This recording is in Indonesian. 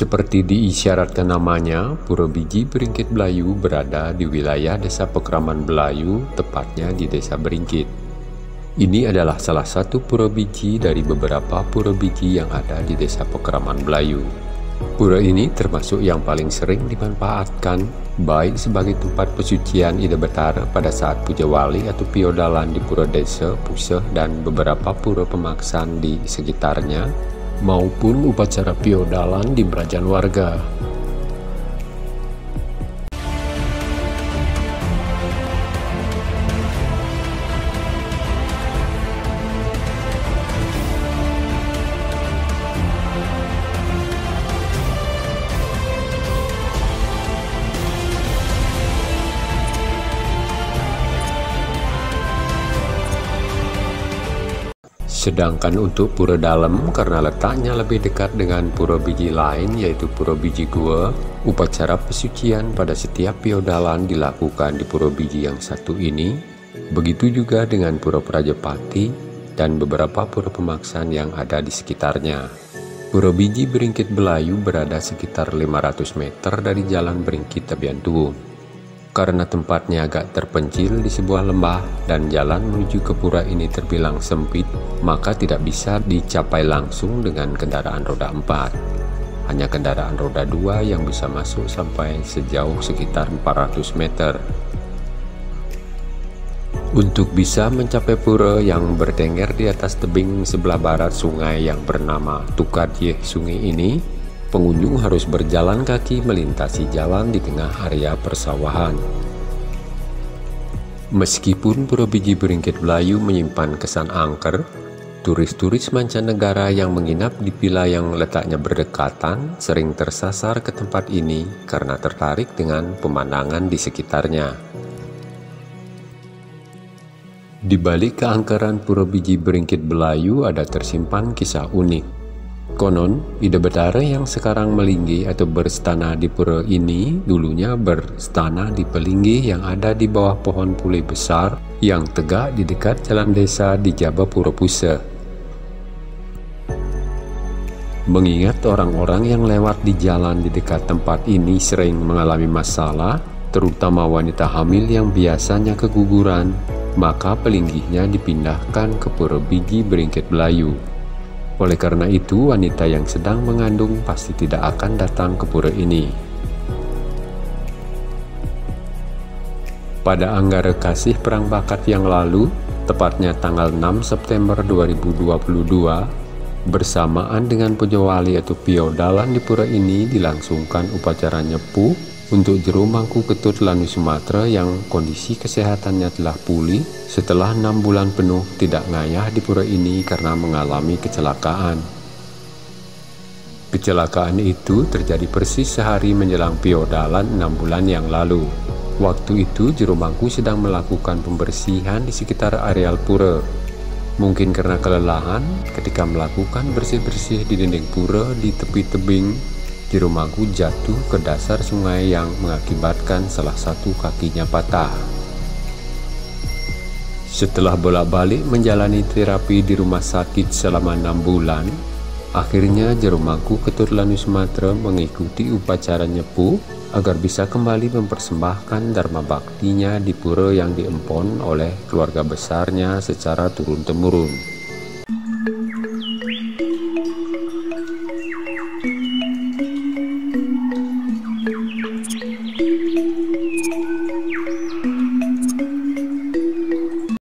Seperti diisyaratkan namanya, Pura Biji Beringkit Belayu berada di wilayah Desa Pekraman Belayu, tepatnya di Desa Beringkit. Ini adalah salah satu pura biji dari beberapa pura biji yang ada di Desa Pekraman Belayu. Pura ini termasuk yang paling sering dimanfaatkan, baik sebagai tempat pesucian Ida Betara pada saat puja wali atau piodalan di pura desa, puseh, dan beberapa pura pemaksaan di sekitarnya, maupun upacara piodalan di Brajan warga. Sedangkan untuk pura dalam, karena letaknya lebih dekat dengan pura biji lain yaitu pura biji gua, upacara pesucian pada setiap piodalan dilakukan di pura biji yang satu ini. Begitu juga dengan pura Prajapati dan beberapa pura pemaksaan yang ada di sekitarnya. Pura Biji Beringkit Belayu berada sekitar 500 meter dari Jalan Beringkit Tabian Tuwung. Karena tempatnya agak terpencil di sebuah lembah dan jalan menuju ke pura ini terbilang sempit, maka tidak bisa dicapai langsung dengan kendaraan roda 4. Hanya kendaraan roda 2 yang bisa masuk sampai sejauh sekitar 400 meter. Untuk bisa mencapai pura yang bertengger di atas tebing sebelah barat sungai yang bernama Tukadyeh Sungai ini, pengunjung harus berjalan kaki melintasi jalan di tengah area persawahan. Meskipun Pura Biji Beringkit Belayu menyimpan kesan angker, turis-turis mancanegara yang menginap di villa yang letaknya berdekatan sering tersasar ke tempat ini karena tertarik dengan pemandangan di sekitarnya. Di balik keangkeran Pura Biji Beringkit Belayu ada tersimpan kisah unik. Konon, Ida Betara yang sekarang melinggi atau berstana di pura ini dulunya berstana di Pelinggi yang ada di bawah pohon pule besar yang tegak di dekat jalan desa di Jabapura Puseh. Mengingat orang-orang yang lewat di jalan di dekat tempat ini sering mengalami masalah, terutama wanita hamil yang biasanya keguguran, maka pelinggihnya dipindahkan ke Pura Biji Beringkit Belayu. Oleh karena itu, wanita yang sedang mengandung pasti tidak akan datang ke pura ini. Pada Anggara Kasih Perang Bakat yang lalu, tepatnya tanggal 6 September 2022, bersamaan dengan puja wali atau piodalan di pura ini dilangsungkan upacara nyepuh untuk Jero Mangku Ketut Lanu Sumatera yang kondisi kesehatannya telah pulih setelah 6 bulan penuh tidak ngayah di pura ini karena mengalami kecelakaan. Kecelakaan itu terjadi persis sehari menjelang piodalan 6 bulan yang lalu. Waktu itu Jero Mangku sedang melakukan pembersihan di sekitar areal pura. Mungkin karena kelelahan ketika melakukan bersih-bersih di dinding pura di tepi tebing, Jero Mangku jatuh ke dasar sungai yang mengakibatkan salah satu kakinya patah. Setelah bolak-balik menjalani terapi di rumah sakit selama 6 bulan, akhirnya Jero Mangku Ketut Lanu Sumatera mengikuti upacara nyepuh agar bisa kembali mempersembahkan dharma baktinya di pura yang diempon oleh keluarga besarnya secara turun-temurun.